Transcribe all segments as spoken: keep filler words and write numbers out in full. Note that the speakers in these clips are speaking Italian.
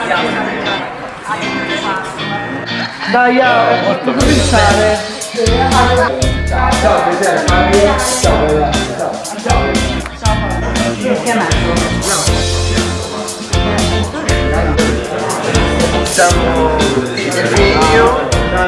Dai, a cominciare. Ciao, piacere, Fabio. Ciao, bella. Ciao. Ciao. Chi è chiamato? Siamo il figlio.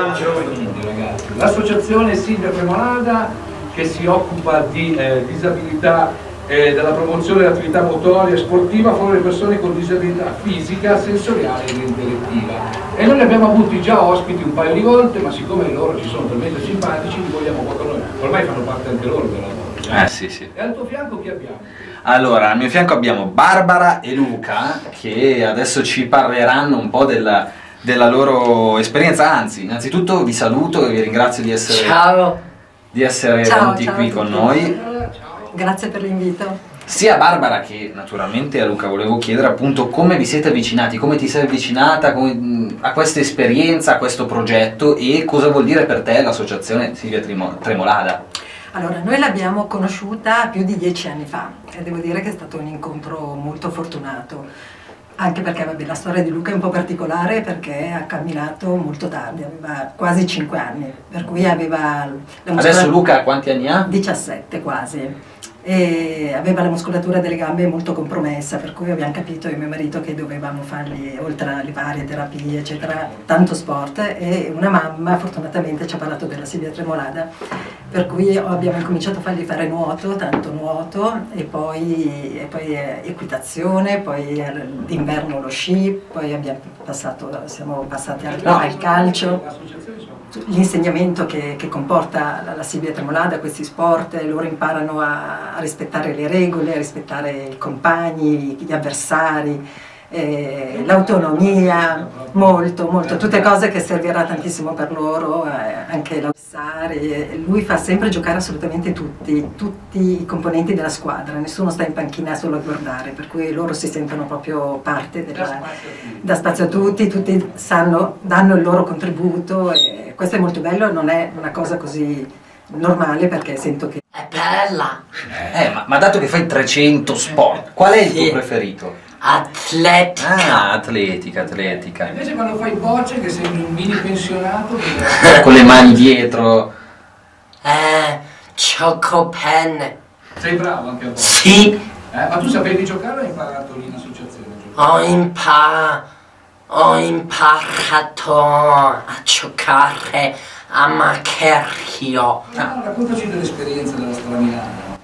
L'associazione Silvia Tremolada, che si occupa di eh, disabilità e della promozione dell'attività motoria e sportiva fra le persone con disabilità fisica, sensoriale ed intellettiva. E noi li abbiamo avuti già ospiti un paio di volte, ma siccome loro ci sono talmente simpatici, li vogliamo qua con noi. Ormai fanno parte anche loro del lavoro. Eh sì, sì. E al tuo fianco chi abbiamo? Allora, al mio fianco abbiamo Barbara e Luca, che adesso ci parleranno un po' della, della loro esperienza. Anzi, innanzitutto vi saluto e vi ringrazio di essere, Ciao. di essere Ciao, venuti ciao qui con noi. Grazie per l'invito. Sia a Barbara che naturalmente a Luca volevo chiedere appunto come vi siete avvicinati, come ti sei avvicinata come, a questa esperienza, a questo progetto, e cosa vuol dire per te l'associazione Silvia Tremolada. Allora, noi l'abbiamo conosciuta più di dieci anni fa e devo dire che è stato un incontro molto fortunato, anche perché vabbè, la storia di Luca è un po' particolare perché ha camminato molto tardi, aveva quasi cinque anni, per cui aveva... La Adesso Luca quanti anni ha? diciassette quasi. E aveva la muscolatura delle gambe molto compromessa, per cui abbiamo capito io e mio marito che dovevamo fargli, oltre alle varie terapie eccetera, tanto sport, e una mamma fortunatamente ci ha parlato della Silvia Tremolada, per cui abbiamo incominciato a fargli fare nuoto, tanto nuoto, e poi, e poi equitazione, poi d'inverno lo sci, poi abbiamo passato, siamo passati al, no. al calcio. L'insegnamento che, che comporta la, la Silvia Tremolada, questi sport, loro imparano a, a rispettare le regole, a rispettare i compagni, gli avversari, eh, l'autonomia, molto, molto, tutte cose che servirà tantissimo per loro, eh, anche l'avversario. Lui fa sempre giocare assolutamente tutti, tutti i componenti della squadra, nessuno sta in panchina solo a guardare, per cui loro si sentono proprio parte della, da spazio a tutti, tutti sanno, danno il loro contributo, e questo è molto bello, non è una cosa così normale perché sento che... È bella! Eh, ma, ma dato che fai trecento sport, qual è il tuo preferito? Atletica! Ah, atletica, atletica. Invece quando fai bocce, che sei un mini pensionato, con le mani dietro. Eh, ciocopenne! sei bravo anche a bocce. Sì! Eh? Ma tu sapevi giocare o hai imparato lì in associazione? Ho, impa ho imparato a giocare a Macherchio. Ah, raccontaci dell'esperienza della Stramilano.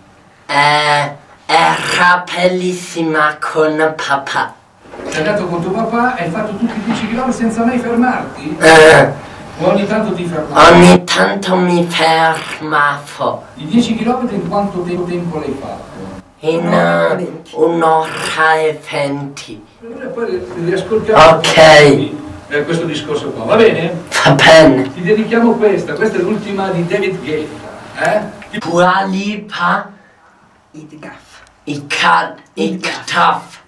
Eh, era bellissima con papà. Sei andato con tuo papà e hai fatto tutti i dieci chilometri senza mai fermarti? Eh, O ogni tanto ti fermavi? ogni tanto mi fermavo. I dieci chilometri in quanto te tempo l'hai fatto? In uh, un'ora e venti. E poi riascoltiamo Ok. eh, questo discorso qua, va bene? Va bene. Ti dedichiamo questa, questa è l'ultima di David Guetta. Eh? Dua Lipa, Idgaf. Ikat, Iktaf.